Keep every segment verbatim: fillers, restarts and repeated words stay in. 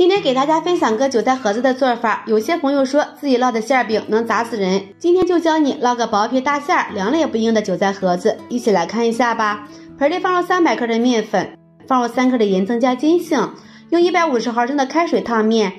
今天给大家分享个韭菜盒子的做法，有些朋友说自己烙的馅饼能砸死人，今天就教你烙个薄皮大馅、凉了也不硬的韭菜盒子，一起来看一下吧。盆里放入三百克的面粉，放入三克的盐增加筋性，用一百五十毫升的开水烫面。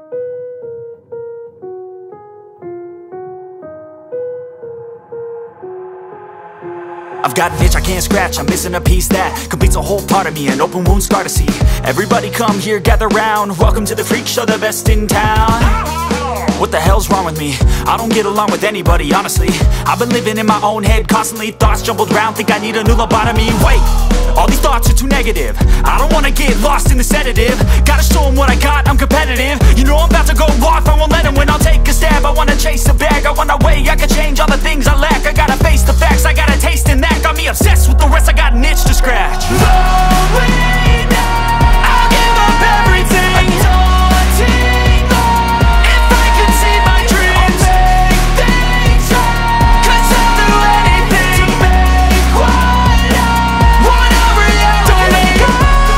I've got an itch I can't scratch, I'm missing a piece that completes a whole part of me, an open wound scar to see. Everybody come here, gather round, welcome to the freak show, the best in town. What the hell's wrong with me? I don't get along with anybody, honestly. I've been living in my own head constantly, thoughts jumbled round, think I need a new lobotomy. Wait, all these thoughts are too negative, I don't wanna get lost in the sedative. Gotta show them what I got, I'm competitive. You know I'm about to go off, I won't let them win, I'll take a stab. I wanna chase a bag, I wanna weigh, I can change all the things I lack. I gotta face the facts, I got a taste in that. Got me obsessed with the rest, I got an itch to scratch. No way now, I'll give up everything. Daunting all, if I could see my dreams, I'll make things right. Cause I'll do anything to make what I want a reality. Don't let go,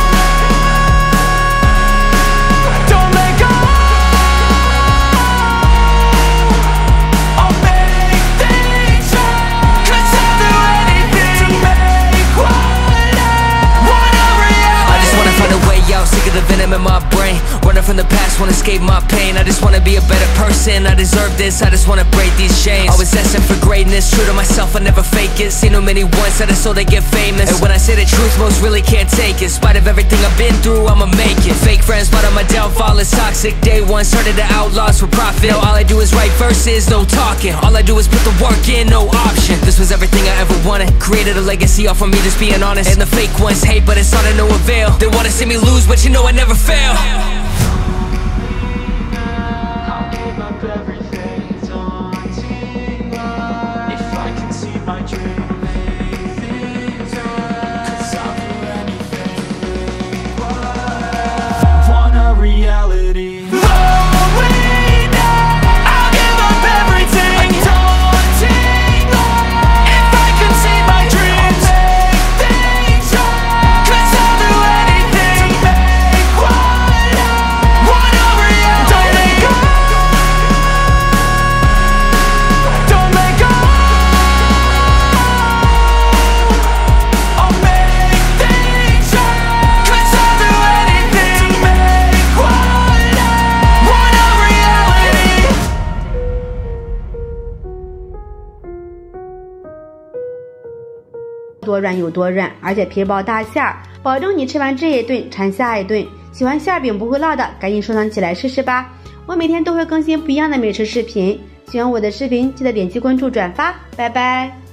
don't let go. I'll make things right. Cause I'll do anything to make what I want a reality. I just wanna find a way out, sick of the venom in my brain. Running from the past, wanna escape my pain. I just wanna be a better person, I deserve this. I just wanna break these chains. Always asking for greatness, true to myself, I never fake it. Seen too many once that I so they get famous. And when I say the truth, most really can't take it. In spite of everything I've been through, I'ma make it. Fake friends, but on my downfall is toxic. Day one, started the outlaws for profit. Now all I do is write verses, no talking. All I do is put the work in, no option. This was everything I ever wanted. Created a legacy off of me just being honest. And the fake ones hate, but it's all to no avail. They wanna see me lose, but you know I never fail. I'll give up everything, daunting all, if I can see my dream, make things right. Cause I'll do anything to make what I want a reality. No way now, I'll give up everything, daunting all, if I can see my dreams, make things right. Cause I'll do anything to make what I want a reality. Don't let go, don't let go. I'll make things right. Cause I'll do anything to make what I want a reality. 多软有多软，而且皮薄大馅儿，保证你吃完这一顿馋下一顿。喜欢馅饼不会烙的，赶紧收藏起来试试吧！我每天都会更新不一样的美食视频，喜欢我的视频记得点击关注转发，拜拜。